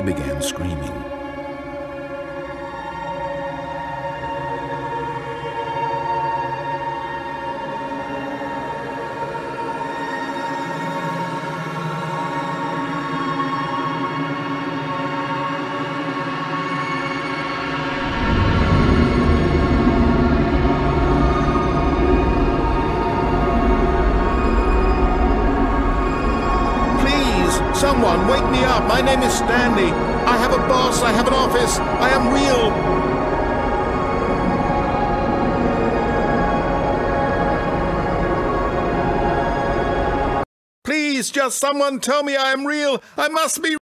began screaming. Someone, wake me up. My name is Stanley. I have a boss. I have an office. I am real. Please, just someone tell me I am real. I must be